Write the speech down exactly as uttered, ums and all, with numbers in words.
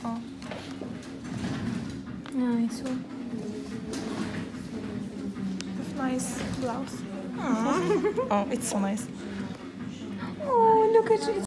Oh. Nice one. With nice blouse. Oh, it's so nice. Oh, look at it.